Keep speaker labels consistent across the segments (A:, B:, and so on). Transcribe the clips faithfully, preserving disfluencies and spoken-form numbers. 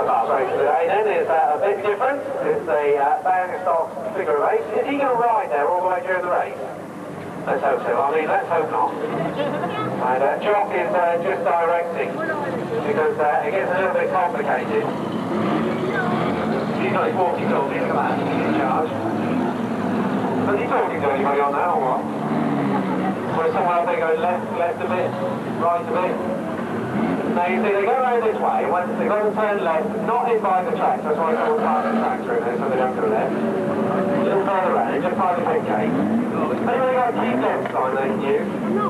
A: another class race today then is uh, a bit different. It's the uh, Banger Figure race. Is he going to ride there all the way during the race? Let's hope so. I mean, let's hope not. And uh, Jock is uh, just directing because uh, it gets a little bit complicated. He's got his walkie-talkie, look at that, he's in charge. Is he talking to anybody on that or what? Or is someone up there going left, left a bit, right a bit? Now you see, they go around this way, when they go and turn left, not in by the tracks, that's why it's all part of the tracks through there, so they don't go left. A little further around, just by the big gate. Anyway, got a key left sign they can use.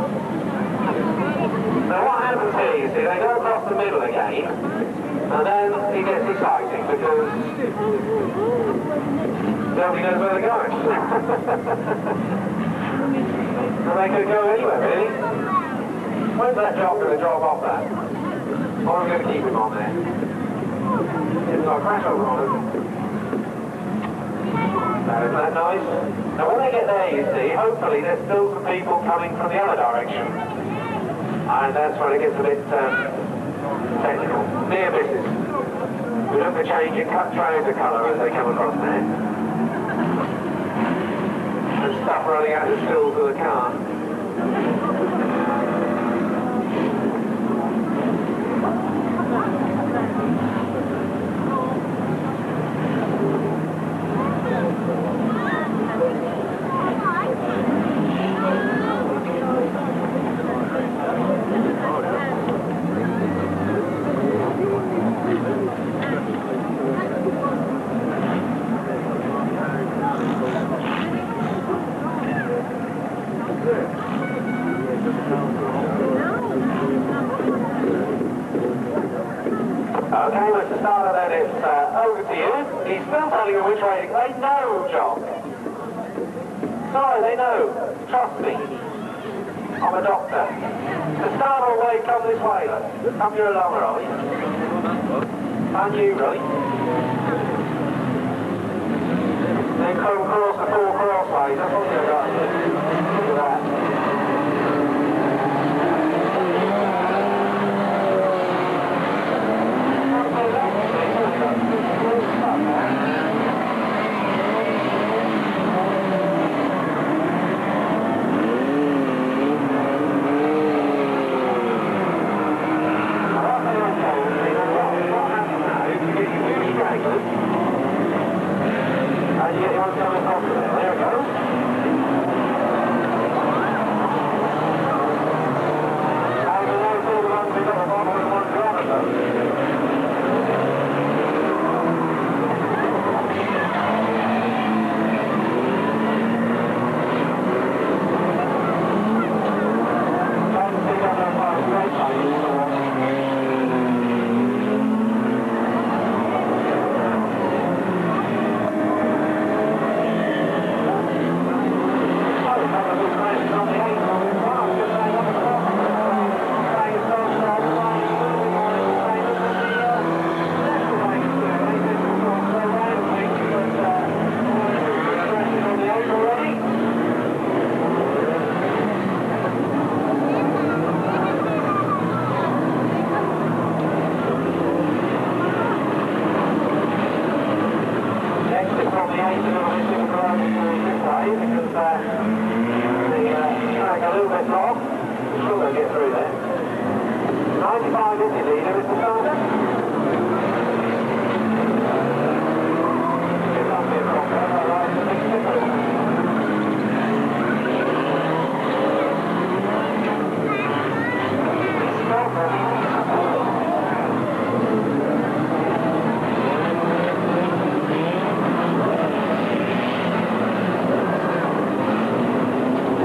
A: Now what happens here, you see, they go across the middle again, and then it gets exciting because nobody knows where they're going. And they could go anywhere, really. When's that job going to drop off that? Or are we going to keep him on there? It's got a crash over on him. So isn't that nice? Now when they get there, you see, hopefully there's still some people coming from the other direction. And that's when it gets a bit um, technical. Near misses. We look for changing cut trouser colour as they come across there. And stuff running out of the stills of the car. Okay, with the starter then it's uh, over to you. He's still telling you which way. They know, John. Sorry, they know. Trust me. I'm a doctor. The starter way, come this way, look. Come your along, right? And you, right? Then come across the four crossways. That's what you've got to do. Look at that.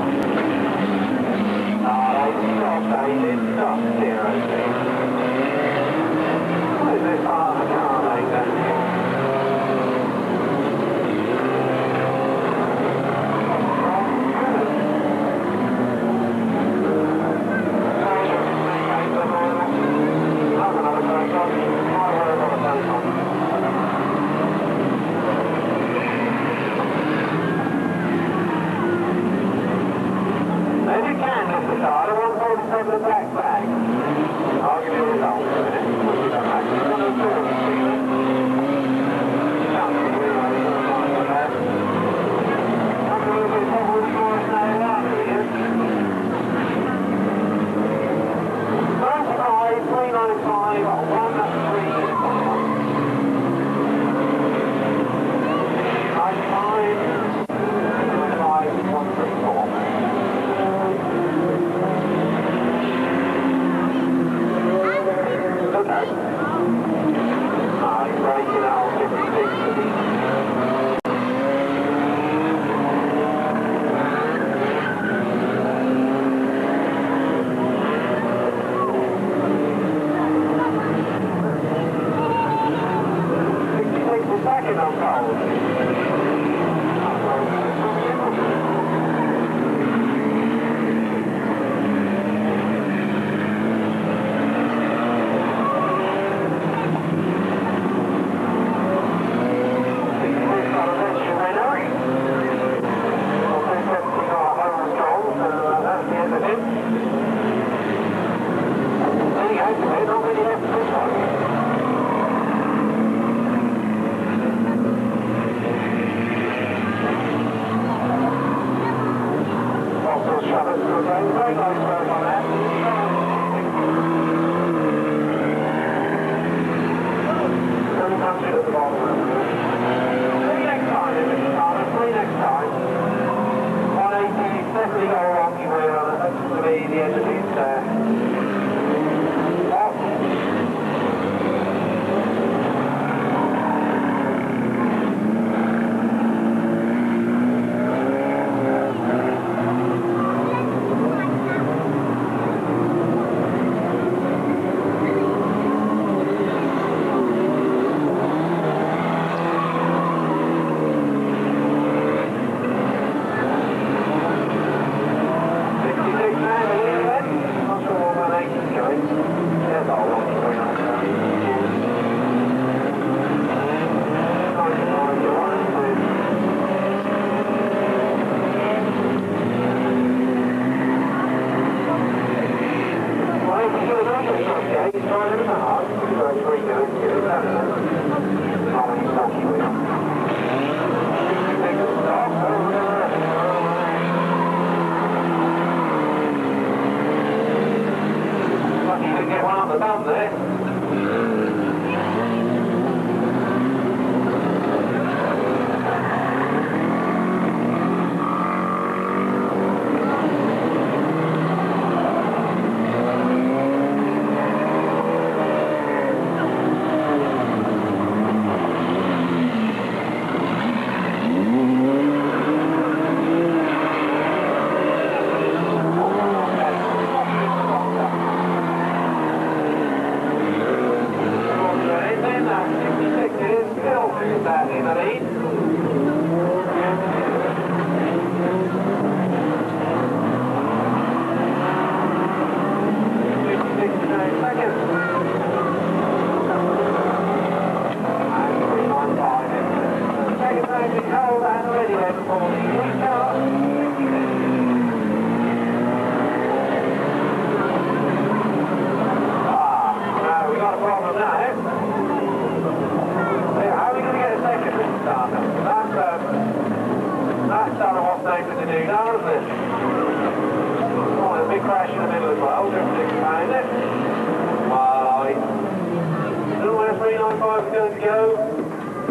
A: Stop, stop, stop, zero,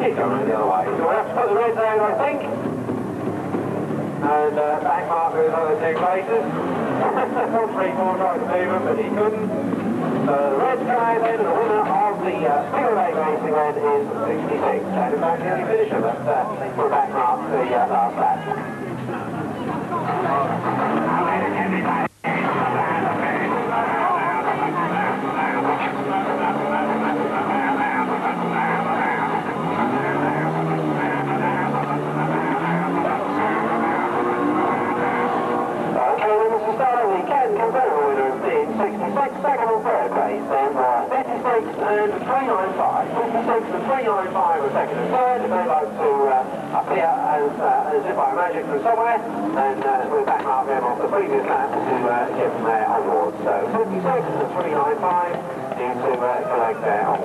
A: keep going the other way. So we'll have to put the red down, I think. And uh, back marker those other two places. Three, four tried to move them, but he couldn't. So the red guy then, the winner of the uh, Figure eight racing then is sixty-six. And in fact, the only finisher, but uh, we're back mark the uh, last lap. Second and third place, then uh, fifty-six and three ninety-five. fifty-six and three ninety-five were second and third. If they'd like to uh, appear as, uh, as if by magic from somewhere, then uh, we'll back mark them off the previous lap to uh, give them their awards. So fifty-six and three ninety-five need to uh, collect their awards.